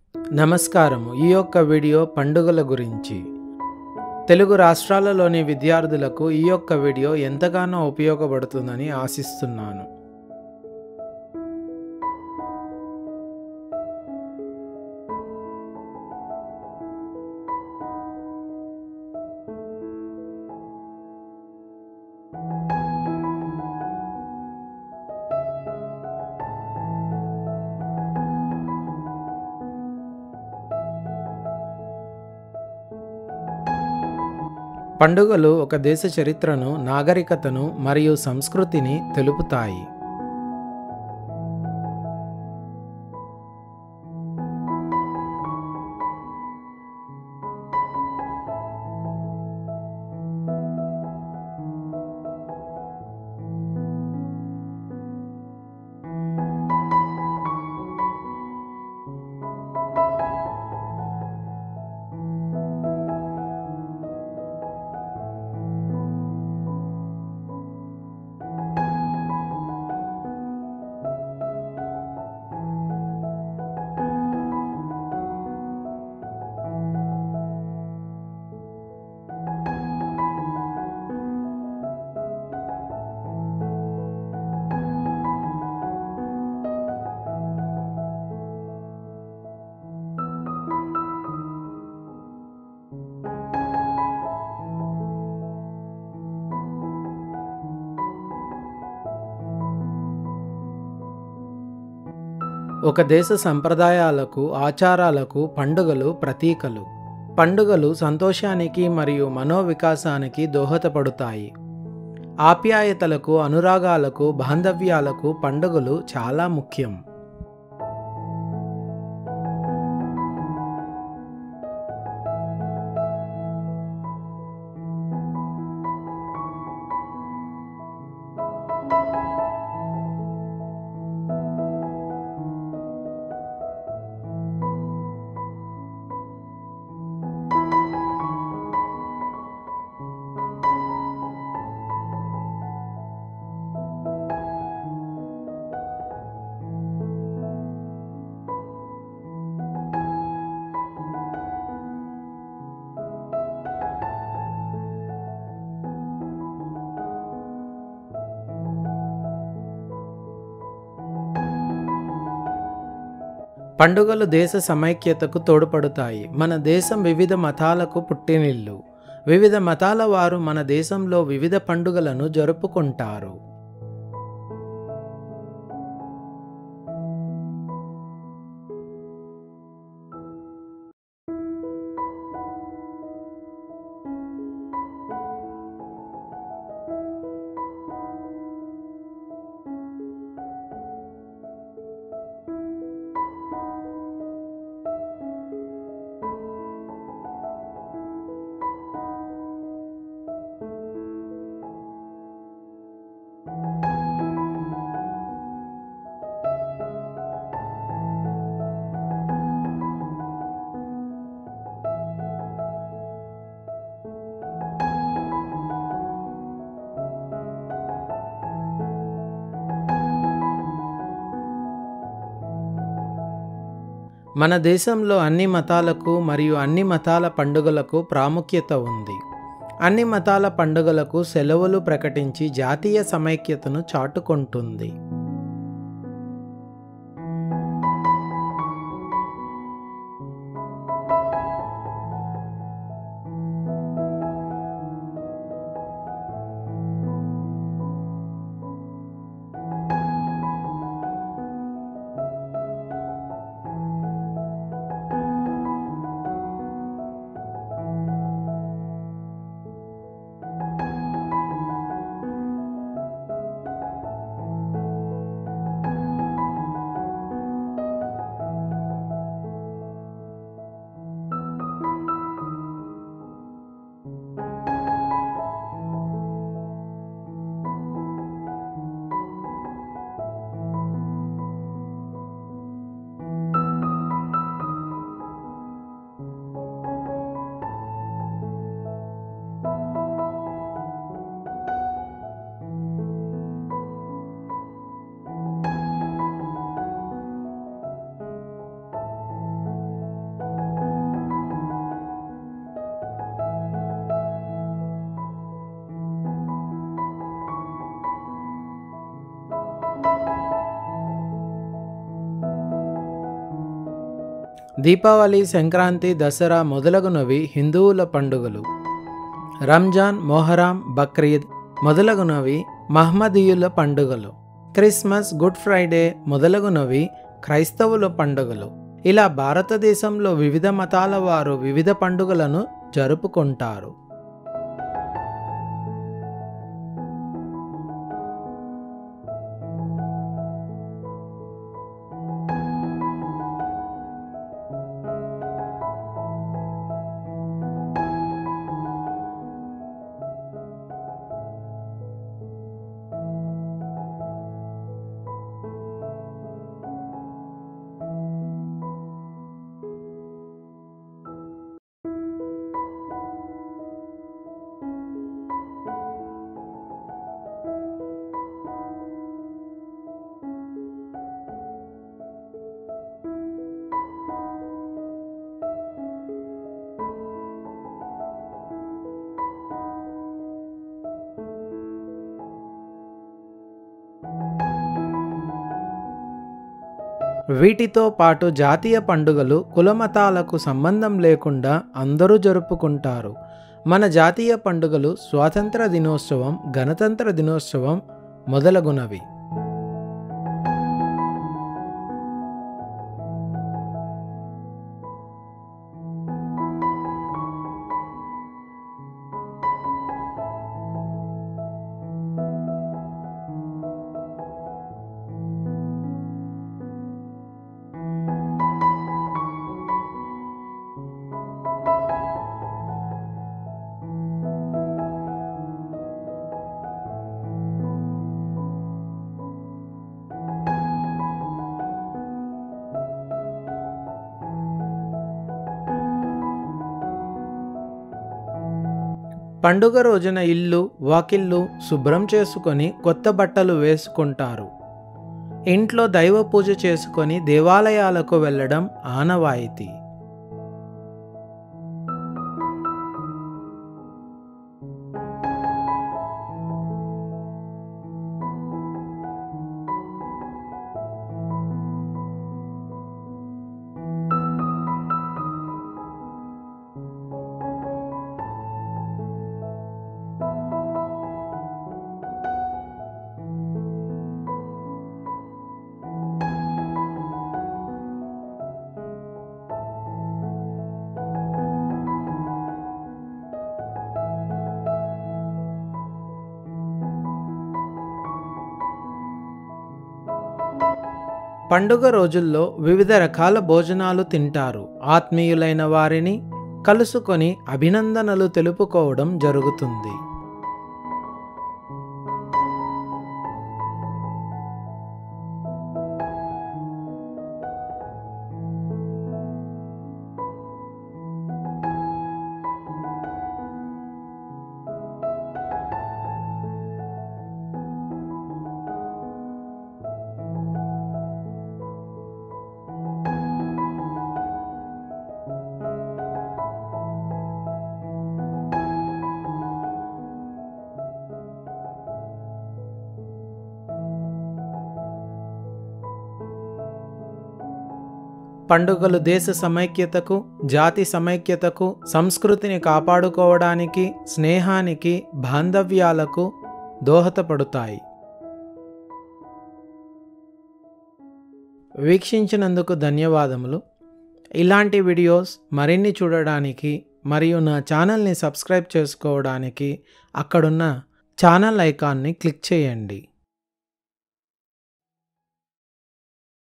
నమస్కారము. ఈ యొక్క వీడియో పండుగల గురించి. తెలుగు రాష్ట్రాలలోని విద్యార్థులకు ఈ యొక్క వీడియో ఎంతగానో ఉపయోగపడుతుందని ఆశిస్తున్నాను. పండుగలు ఒక దేశ చరిత్రను, నాగరికతను మరియు సంస్కృతిని తెలుపుతాయి. ఒక దేశ సంప్రదాయాలకు, ఆచారాలకు పండుగలు ప్రతీకలు. పండుగలు సంతోషానికి మరియు మనోవికాసానికి దోహదపడతాయి. ఆప్యాయతలకు, అనురాగాలకు, బాంధవ్యాలకు పండుగలు చాలా ముఖ్యం. పండుగలు దేశ సమైక్యతకు తోడ్పడతాయి. మన దేశం వివిధ మతాలకు పుట్టినిల్లు. వివిధ మతాల వారు మన దేశంలో వివిధ పండుగలను జరుపుకుంటారు. మన దేశంలో అన్ని మతాలకు మరియు అన్ని మతాల పండుగలకు ప్రాముఖ్యత ఉంది. అన్ని మతాల పండుగలకు సెలవులు ప్రకటించి జాతీయ సమైక్యతను చాటుకుంటుంది. దీపావళి, సంక్రాంతి, దసరా మొదలగునవి హిందువుల పండుగలు. రంజాన్, మొహరం, బక్రీద్ మొదలగునవి మహ్మదీయుల పండుగలు. క్రిస్మస్, గుడ్ ఫ్రైడే మొదలగునవి క్రైస్తవుల పండుగలు. ఇలా భారతదేశంలో వివిధ మతాల వారు వివిధ పండుగలను జరుపుకుంటారు. వీటితో పాటు జాతీయ పండుగలు కులమతాలకు సంబంధం లేకుండా అందరూ జరుపుకుంటారు. మన జాతీయ పండుగలు స్వాతంత్ర దినోత్సవం, గణతంత్ర దినోత్సవం మొదలగునవి. పండుగ రోజున ఇల్లు, వాకిళ్ళు శుభ్రం చేసుకొని కొత్త బట్టలు వేసుకుంటారు. ఇంట్లో దైవ పూజ చేసుకొని దేవాలయాలకు వెళ్ళడం ఆనవాయితీ. పండుగ రోజుల్లో వివిధ రకాల భోజనాలు తింటారు. ఆత్మీయులైన వారిని కలుసుకొని అభినందనలు తెలుపుకోవడం జరుగుతుంది. పండుగలు దేశ సమైక్యతకు, జాతి సమైక్యతకు, సంస్కృతిని కాపాడుకోవడానికి, స్నేహానికి, బాంధవ్యాలకు దోహదపడతాయి. వీక్షించినందుకు ధన్యవాదములు. ఇలాంటి వీడియోస్ మరిన్ని చూడడానికి మరియు నా ఛానల్ని సబ్స్క్రైబ్ చేసుకోవడానికి అక్కడున్న ఛానల్ ఐకాన్ని క్లిక్ చేయండి.